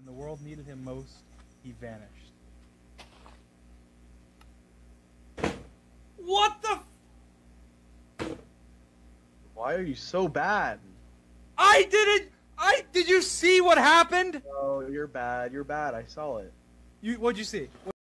When the world needed him most, he vanished. What the? Why are you so bad? I didn't. Did you see what happened? Oh, you're bad. You're bad. I saw it. What'd you see?